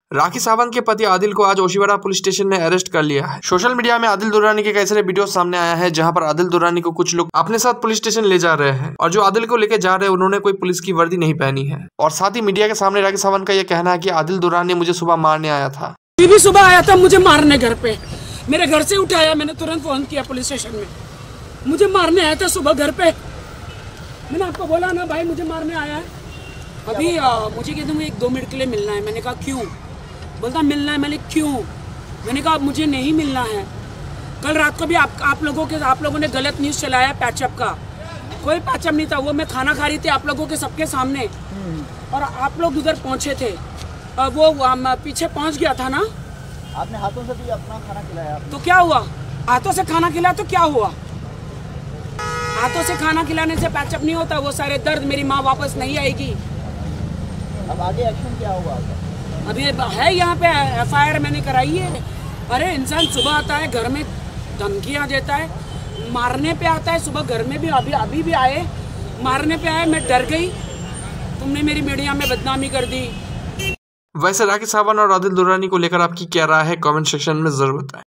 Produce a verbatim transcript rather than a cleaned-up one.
राखी सावंत के पति आदिल को आज ओशिवारा पुलिस स्टेशन ने अरेस्ट कर लिया है। सोशल मीडिया में आदिल दुर्रानी के कई सारे वीडियो सामने आया है, जहां पर आदिल दुर्रानी को कुछ लोग अपने साथ पुलिस स्टेशन ले जा रहे हैं और जो आदिल को लेकर जा रहे हैं उन्होंने कोई पुलिस की वर्दी नहीं पहनी है। और साथ ही मीडिया के सामने राखी सावंत का यह कहना है कि आदिल दुर्रानी मुझे सुबह मारने आया था। भी सुबह आया था मुझे मारने, घर पे मेरे घर से उठाया, मैंने तुरंत फोन किया पुलिस स्टेशन में, मुझे मारने आया था सुबह घर पे। मैंने आपको बोला ना भाई मुझे मारने आया है। अभी आ, मुझे कहते हैं एक दो मिनट के लिए मिलना है। मैंने कहा क्यों? बोलता मिलना है। मैंने क्यों? मैंने कहा मुझे नहीं मिलना है। कल रात को भी आप आप लोगों के आप लोगों ने गलत न्यूज़ चलाया पैचअप का, कोई पैचअप नहीं था। वो मैं खाना खा रही थी आप लोगों के सबके सामने और आप लोग उधर पहुंचे थे। और वो पीछे पहुंच गया था ना, आपने हाथों से भी अपना खाना खिलाया तो क्या हुआ? हाथों से खाना खिलाया तो क्या हुआ? हाथों से खाना खिलाने से पैचअप नहीं होता। वो सारे दर्द मेरी माँ वापस नहीं आएगी। अब आगे एक्शन क्या होगा? अभी है यहाँ पे एफ आई आर मैंने कराई है। अरे इंसान सुबह आता है घर में धमकियाँ देता है, मारने पे आता है। सुबह घर में भी अभी अभी भी आए, मारने पे आए। मैं डर गई, तुमने मेरी मीडिया में बदनामी कर दी। वैसे राखी सावंत और आदिल दुर्रानी को लेकर आपकी क्या राय है, कमेंट सेक्शन में जरूर बताएं।